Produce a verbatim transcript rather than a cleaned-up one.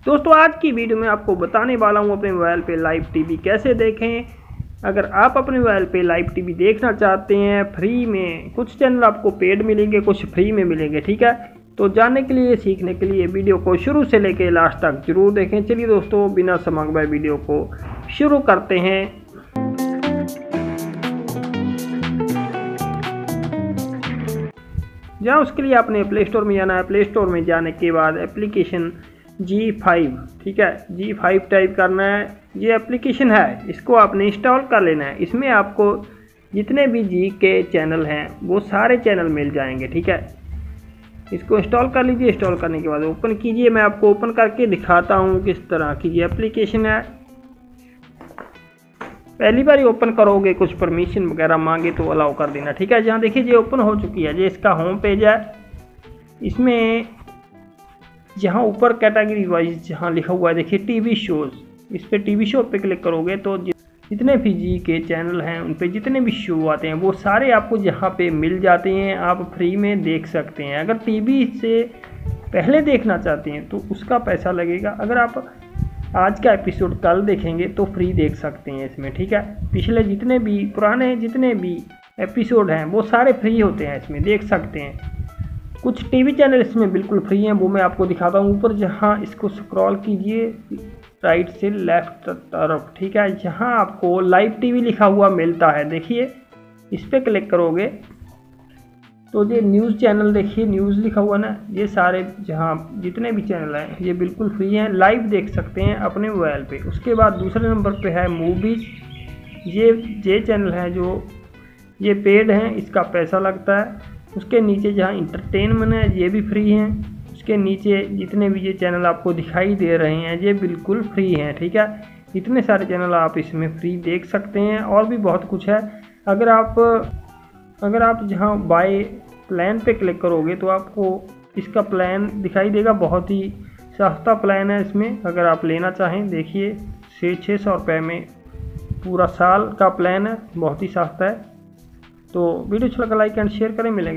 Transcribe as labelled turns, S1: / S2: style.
S1: दोस्तों आज की वीडियो में आपको बताने वाला हूँ अपने मोबाइल पे लाइव टीवी कैसे देखें। अगर आप अपने मोबाइल पे लाइव टीवी देखना चाहते हैं फ्री में, कुछ चैनल आपको पेड मिलेंगे, कुछ फ्री में मिलेंगे, ठीक है। तो जानने के लिए, सीखने के लिए वीडियो को शुरू से लेकर लास्ट तक जरूर देखें। चलिए दोस्तों बिना समय गवाए वीडियो को शुरू करते हैं। जहाँ उसके लिए आपने प्ले स्टोर में जाना है। प्ले स्टोर में जाने के बाद एप्लीकेशन जी फाइव, ठीक है, जी फाइव टाइप करना है। ये एप्लीकेशन है, इसको आपने इंस्टॉल कर लेना है। इसमें आपको जितने भी जी के चैनल हैं वो सारे चैनल मिल जाएंगे, ठीक है। इसको इंस्टॉल कर लीजिए। इंस्टॉल करने के बाद ओपन कीजिए। मैं आपको ओपन करके दिखाता हूँ किस तरह की ये एप्लीकेशन है। पहली बार ओपन करोगे कुछ परमिशन वगैरह मांगे तो अलाउ कर देना, ठीक है। जहाँ देखिए ये ओपन हो चुकी है, ये इसका होम पेज है। इसमें जहाँ ऊपर कैटेगरी वाइज जहाँ लिखा हुआ है देखिए टीवी शोज़, इस पर टीवी शो पे क्लिक करोगे तो जितने भी जी के चैनल हैं उन पे जितने भी शो आते हैं वो सारे आपको यहाँ पे मिल जाते हैं। आप फ्री में देख सकते हैं। अगर टीवी से पहले देखना चाहते हैं तो उसका पैसा लगेगा। अगर आप आज का एपिसोड कल देखेंगे तो फ्री देख सकते हैं इसमें, ठीक है। पिछले जितने भी पुराने जितने भी एपिसोड हैं वो सारे फ्री होते हैं, इसमें देख सकते हैं। कुछ टीवी चैनल इसमें बिल्कुल फ्री हैं, वो मैं आपको दिखाता हूँ। ऊपर जहाँ इसको स्क्रॉल कीजिए राइट से लेफ्ट तरफ, ठीक है, जहाँ आपको लाइव टीवी लिखा हुआ मिलता है, देखिए इस पर क्लिक करोगे तो ये न्यूज़ चैनल देखिए, न्यूज़ लिखा हुआ ना, ये सारे जहाँ जितने भी चैनल हैं ये बिल्कुल फ्री हैं, लाइव देख सकते हैं अपने मोबाइल पे। उसके बाद दूसरे नंबर पे है मूवीज। ये ये चैनल है जो ये पेड हैं, इसका पैसा लगता है। उसके नीचे जहाँ इंटरटेनमेंट है ये भी फ्री हैं। उसके नीचे जितने भी ये चैनल आपको दिखाई दे रहे हैं ये बिल्कुल फ्री हैं, ठीक है। इतने सारे चैनल आप इसमें फ्री देख सकते हैं। और भी बहुत कुछ है। अगर आप अगर आप जहाँ बाय प्लान पे क्लिक करोगे तो आपको इसका प्लान दिखाई देगा। बहुत ही सस्ता प्लान है इसमें। अगर आप लेना चाहें देखिए से छः सौ रुपये में पूरा साल का प्लान है, बहुत ही सस्ता है। तो वीडियो अच्छा लगा लाइक एंड शेयर करें। मिलेंगे।